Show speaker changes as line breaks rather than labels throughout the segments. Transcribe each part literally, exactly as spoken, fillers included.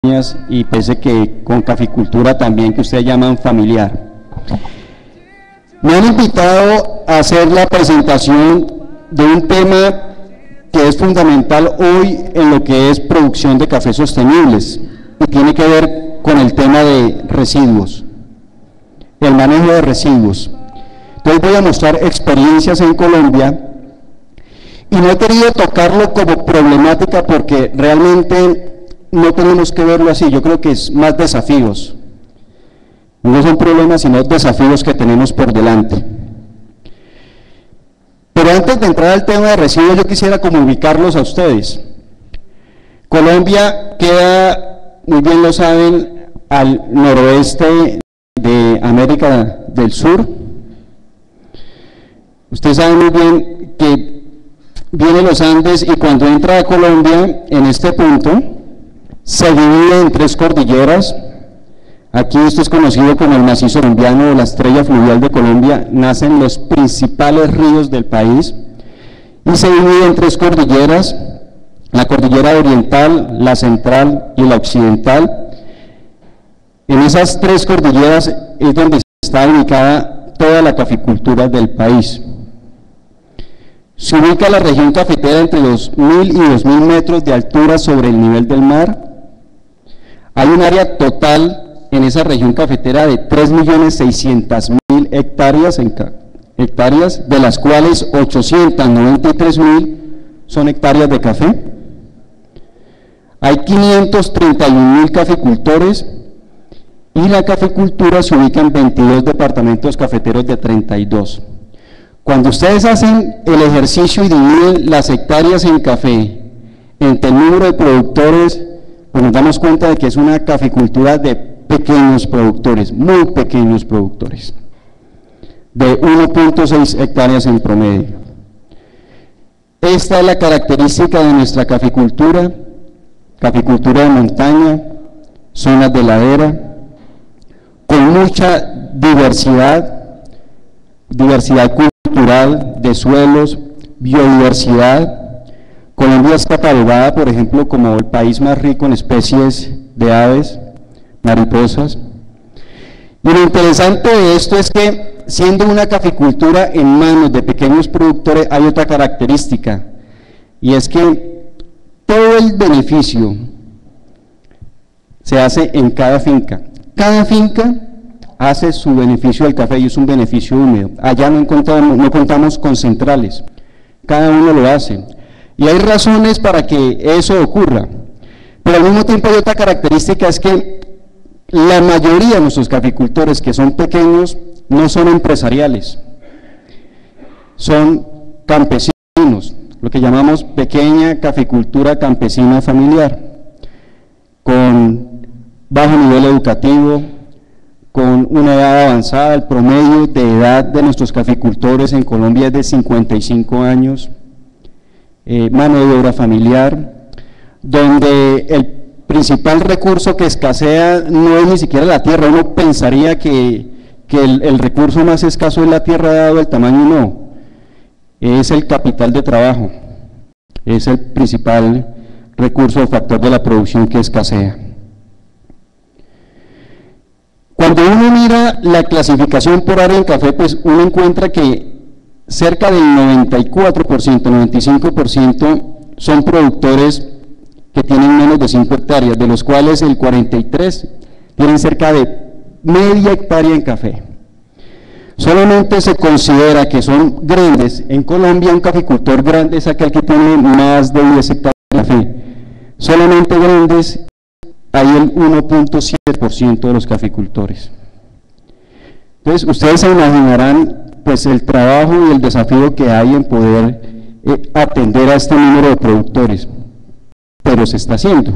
y pese que con caficultura también que ustedes llaman familiar. Me han invitado a hacer la presentación de un tema que es fundamental hoy en lo que es producción de café sostenibles y tiene que ver con el tema de residuos, el manejo de residuos. Entonces voy a mostrar experiencias en Colombia y no he querido tocarlo como problemática porque realmente no tenemos que verlo así. Yo creo que es más desafíos, no son problemas sino desafíos que tenemos por delante. Pero antes de entrar al tema de residuos, yo quisiera como ubicarlos a ustedes. Colombia queda, muy bien lo saben, al noroeste de América del Sur. Ustedes saben muy bien que vienen los Andes y cuando entra a Colombia, en este punto, se divide en tres cordilleras. Aquí esto es conocido como el macizo colombiano o la estrella fluvial de Colombia. Nacen los principales ríos del país y se divide en tres cordilleras: la cordillera oriental, la central y la occidental. En esas tres cordilleras es donde está ubicada toda la caficultura del país. Se ubica la región cafetera entre los mil y dos mil metros de altura sobre el nivel del mar. Hay un área total en esa región cafetera de tres millones seiscientas mil hectáreas, en hectáreas, de las cuales ochocientas noventa y tres mil son hectáreas de café. Hay quinientos treinta y un mil caficultores y la caficultura se ubica en veintidós departamentos cafeteros de treinta y dos. Cuando ustedes hacen el ejercicio y dividen las hectáreas en café entre el número de productores, pues nos damos cuenta de que es una caficultura de pequeños productores, muy pequeños productores, de uno punto seis hectáreas en promedio. Esta es la característica de nuestra caficultura, caficultura de montaña, zonas de ladera, con mucha diversidad, diversidad cultural, de suelos, biodiversidad. Colombia está catalogada, por ejemplo, como el país más rico en especies de aves, mariposas. Y lo interesante de esto es que, siendo una caficultura en manos de pequeños productores, hay otra característica, y es que todo el beneficio se hace en cada finca. Cada finca hace su beneficio del café y es un beneficio húmedo. Allá no contamos, no contamos con centrales, cada uno lo hace. Y hay razones para que eso ocurra, pero al mismo tiempo hay otra característica, es que la mayoría de nuestros caficultores que son pequeños no son empresariales, son campesinos, lo que llamamos pequeña caficultura campesina familiar, con bajo nivel educativo, con una edad avanzada. El promedio de edad de nuestros caficultores en Colombia es de cincuenta y cinco años, eh, mano de obra familiar, donde el principal recurso que escasea no es ni siquiera la tierra. Uno pensaría que, que el, el recurso más escaso es la tierra, dado el tamaño, no, es el capital de trabajo, es el principal recurso o factor de la producción que escasea. Cuando uno mira la clasificación por área en café, pues uno encuentra que cerca del noventa y cuatro por ciento, noventa y cinco por ciento son productores que tienen menos de cinco hectáreas, de los cuales el cuarenta y tres por ciento tienen cerca de media hectárea en café. Solamente se considera que son grandes. En Colombia un caficultor grande es aquel que tiene más de diez hectáreas de café. Solamente grandes hay el uno punto siete por ciento de los caficultores. Entonces ustedes se imaginarán pues el trabajo y el desafío que hay en poder eh, atender a este número de productores, pero se está haciendo.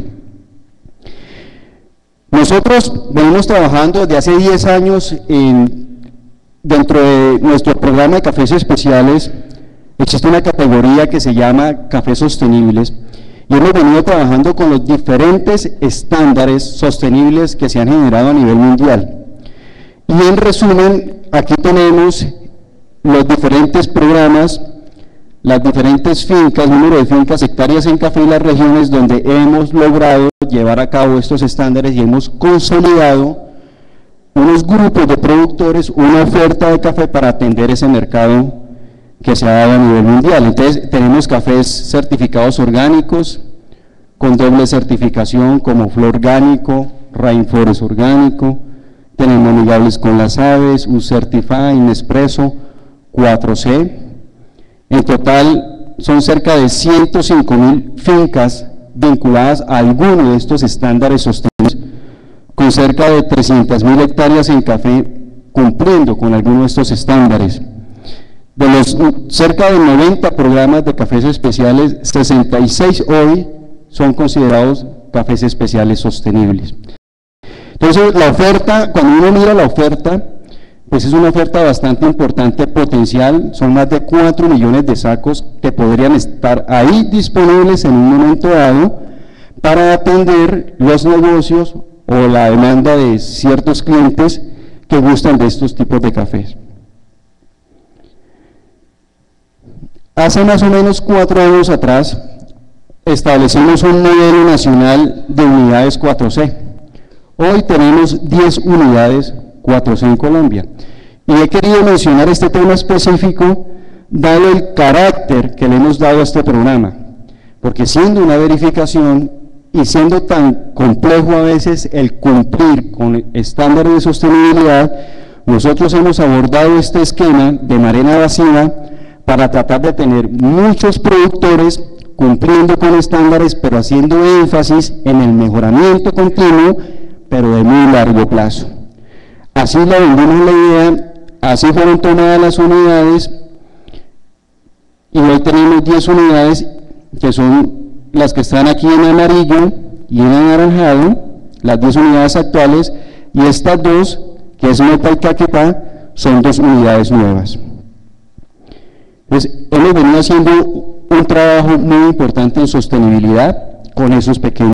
Nosotros venimos trabajando desde hace diez años en, dentro de nuestro programa de cafés especiales. Existe una categoría que se llama cafés sostenibles y hemos venido trabajando con los diferentes estándares sostenibles que se han generado a nivel mundial. Y en resumen, aquí tenemos los diferentes programas, las diferentes fincas, número de fincas, hectáreas en café y las regiones donde hemos logrado llevar a cabo estos estándares y hemos consolidado unos grupos de productores, una oferta de café para atender ese mercado que se ha dado a nivel mundial. Entonces tenemos cafés certificados orgánicos, con doble certificación como Flor Orgánico, Rainforest Orgánico, tenemos amigables con las aves, un Certified, Nespresso, cuatro C. En total son cerca de ciento cinco mil fincas vinculadas a alguno de estos estándares sostenibles, con cerca de trescientas mil hectáreas en café cumpliendo con alguno de estos estándares. De los cerca de noventa programas de cafés especiales, sesenta y seis hoy son considerados cafés especiales sostenibles. Entonces, la oferta, cuando uno mira la oferta, pues es una oferta bastante importante, potencial, son más de cuatro millones de sacos que podrían estar ahí disponibles en un momento dado para atender los negocios o la demanda de ciertos clientes que gustan de estos tipos de cafés. Hace más o menos cuatro años atrás establecimos un modelo nacional de unidades cuatro C. Hoy tenemos diez unidades cuatro C en Colombia. Y he querido mencionar este tema específico, dado el carácter que le hemos dado a este programa, porque siendo una verificación y siendo tan complejo a veces el cumplir con estándares de sostenibilidad, nosotros hemos abordado este esquema de manera evasiva para tratar de tener muchos productores cumpliendo con estándares, pero haciendo énfasis en el mejoramiento continuo, pero de muy largo plazo. Así le vendimos la idea, así fueron tomadas las unidades, y hoy tenemos diez unidades, que son las que están aquí en amarillo y en anaranjado, las diez unidades actuales, y estas dos, que es Meta y Caquetá, son dos unidades nuevas. Entonces, hemos venido haciendo un trabajo muy importante en sostenibilidad con esos pequeños